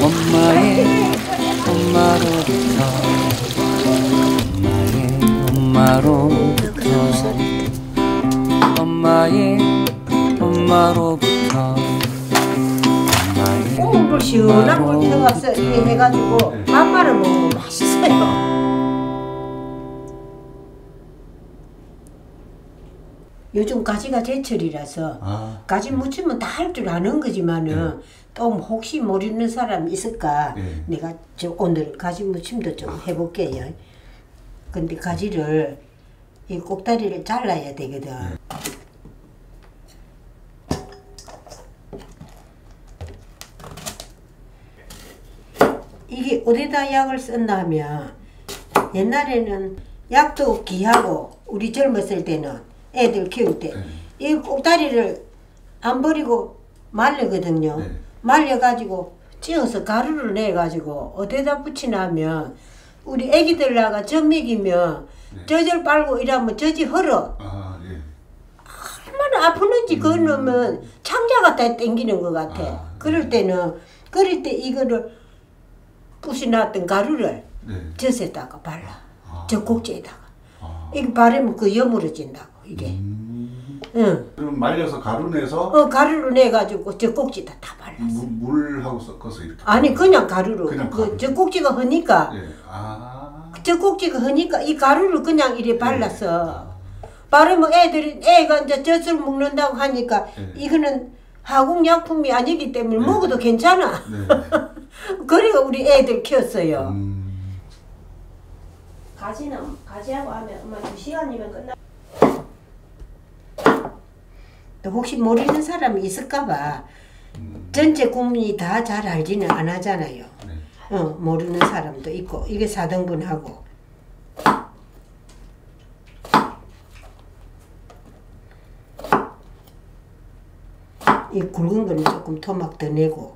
엄마의 엄마로부터 물 시원한 물 태워서 이렇게 해가지고 밥 말아 먹으면 맛있어요. 요즘 가지가 제철이라서 가지 무치면 다 할 줄 아는 거지만은 또 혹시 모르는 사람이 있을까 내가 오늘 가지 무침도 좀 해볼게요. 근데 가지를 이 꼭다리를 잘라야 되거든. 이게 어디다 약을 썼나 하면 옛날에는 약도 귀하고 우리 젊었을 때는 애들 키울 때 이 꼭다리를 안 버리고 말리거든요. 말려가지고 찌어서 가루를 내가지고 어디다 붙이냐면 우리 애기들 나가 젖 먹이면 젖을 빨고 이러면 젖이 헐어. 얼마나 아프는지 그거 넣으면 창자가 다 땡기는 것 같아. 그럴 때 이거를 부시놨던 가루를 젖에다가 발라. 젖 꼭지에다가. 이거 바르면 그 여물어진다고 이게. 응. 그럼 말려서 가루 내서? 가루를 내가지고 젖 꼭지에다 다 발랐어. 물하고 섞어서 이렇게? 아니 그냥 가루로. 그냥 가루. 젖 꼭지가 허니까. 젖 꼭지가 허니까 이 가루를 그냥 이래 발랐어. 바르면 애가 이제 젖을 먹는다고 하니까 이거는 하공약품이 아니기 때문에 먹어도 괜찮아. 그래가 우리 애들 키웠어요. 가지하고 하면 엄마 2시간이면 끝나. 또 혹시 모르는 사람이 있을까봐 전체 국민이 다 잘 알지는 안 하잖아요. 모르는 사람도 있고 이게 4등분하고 이 굵은 거는 조금 토막 더 내고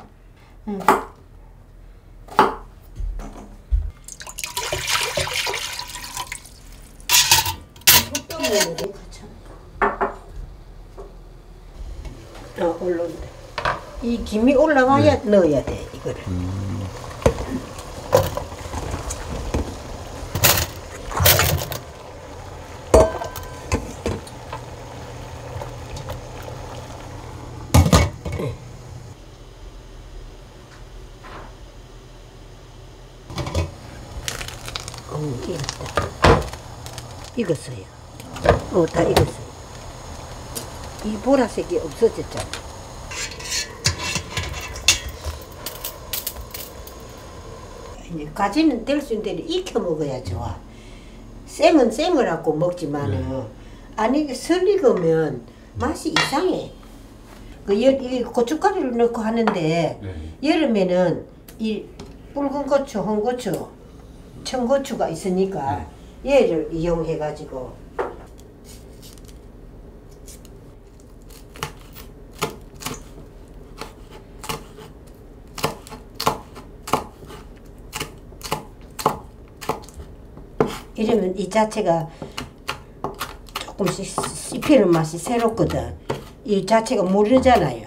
올라온다. 이 김이 올라와야 넣어야 돼 이거를. 익었어요. 다 익었어요. 이 보라색이 없어졌잖아. 이제 가지는 될 수 있는 대로 익혀 먹어야 좋아. 생은 생으라고 먹지만은 아니 설 익으면 맛이 이상해. 이 고춧가루를 넣고 하는데 여름에는 이 붉은 고추, 홍고추, 청고추가 있으니까 얘를 이용해 가지고 이러면 이 자체가 조금씩 씹히는 맛이 새롭거든. 이 자체가 모르잖아요.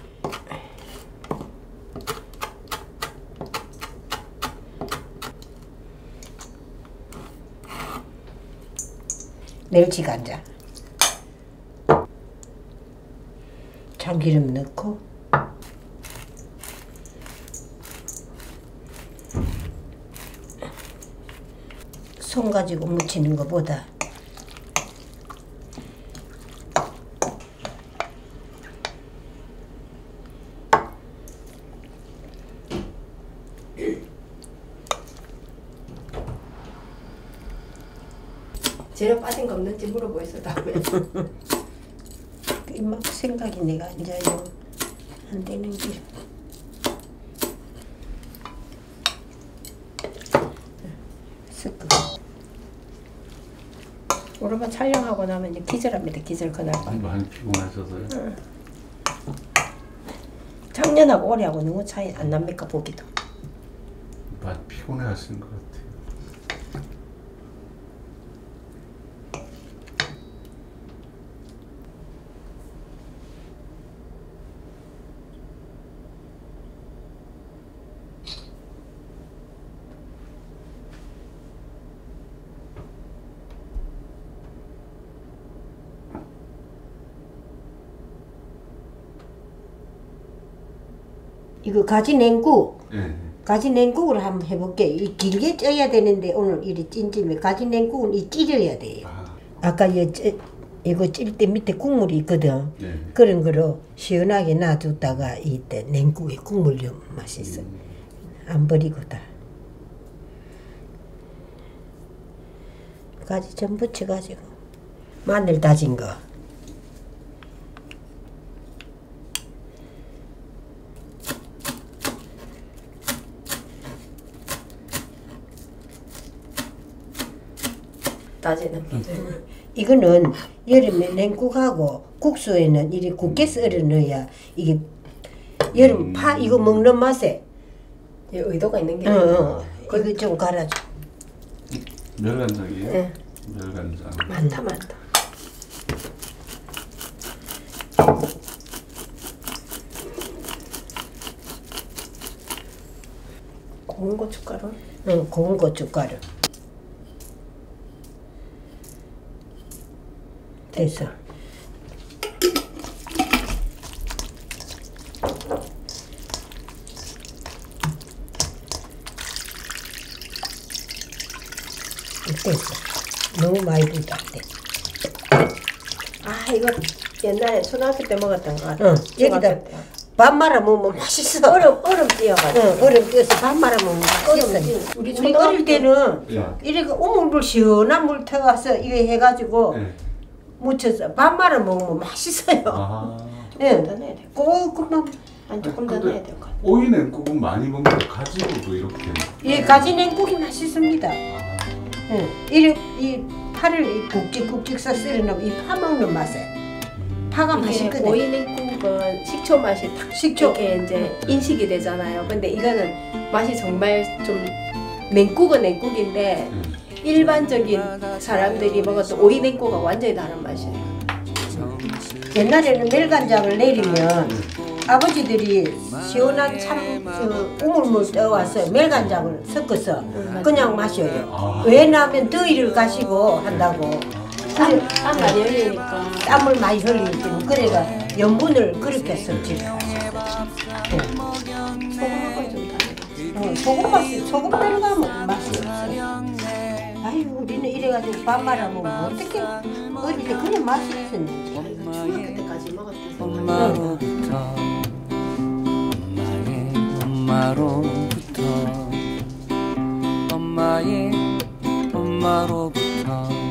멸치 간장, 참기름 넣고 손 가지고 무치는 것보다 재료 빠진 거 없는지 물어보이소 다음에. 막 생각이 내가 이제 안 되는 게 섞어. 오랜만 촬영하고 나면 이제 기절합니다. 기절 그날 밤. 많이 피곤하셔서요? 작년하고 올해하고 너무 차이 안 납니까 보기도. 많이 피곤해하시는 것 같아요. 이거 가지 냉국. 예. 가지 냉국을 한번 해볼게. 이 길게 쪄야 되는데 오늘 이리 찐찜에 가지 냉국은 이 찢어야 돼요. 아까 이거 찔 때 밑에 국물이 있거든. 네. 그런 거로 시원하게 놔뒀다가 이때 냉국에 국물 좀 맛있어. 안 버리고 다. 가지 좀 부쳐가지고 마늘 다진 거. 따지는 게. 이거는 여름에 냉국하고 국수에는 이리 굵게 썰어 넣어야 이게 여름 파 이거 먹는 맛에 의도가 있는 게. 이거 좀 갈아줘. 멸간장이에요? 네. 멸간장. 많다 많다. 고운 고춧가루? 응, 고운 고춧가루. 됐어. 됐어. 너무 많이 불다 안 돼. 아 이거 옛날에 초등학교 때 먹었던 거 같아. 응, 여기다 밥 말아 먹으면 맛있어. 얼음 띄어가지고. 응, 얼음 띄어서 밥 말아 먹으면 맛있어. 우리 어릴 때는 이렇게 우물물 시원한 물 타가서 이거 해가지고 네. 무쳐서 밥 말아 먹으면 맛있어요. 아. 예. 더 넣어야 돼. 조금만. 한 조금 더 근데 넣어야 될 것 같아. 오이 냉국은 많이 먹는데 가지고도 이렇게. 예, 가지 냉국이 맛있습니다. 아. 예, 이 파를 굵직굵직 썰어 넣으면 이 파 먹는 맛에 파가 맛있거든. 오이 냉국은 식초 맛이 탁 식초. 이렇게 이제 인식이 되잖아요. 근데 이거는 맛이 정말 좀 냉국은 냉국인데 일반적인 사람들이 먹었던 오이 냉국과 완전히 다른 맛이에요. 옛날에는 멜간장을 내리면 아버지들이 시원한 우물물 떠와서 멜간장을 섞어서 그냥 마셔요. 아. 왜냐하면 더위를 가시고 한다고. 땀 많이 흘리니까. 땀을 많이 흘리기 때문에 그래가 염분을 그렇게 섭취를 하셔요. 소금하고 좀 다르게. 소금 들어가면 맛이 없어요. 아유 우리는 이래가지고 밥 말아 먹으면 어떻게 어릴 때 그런 맛이 있었는지. 중학교 때까지 먹었던 거. 엄마로부터 엄마의 엄마로부터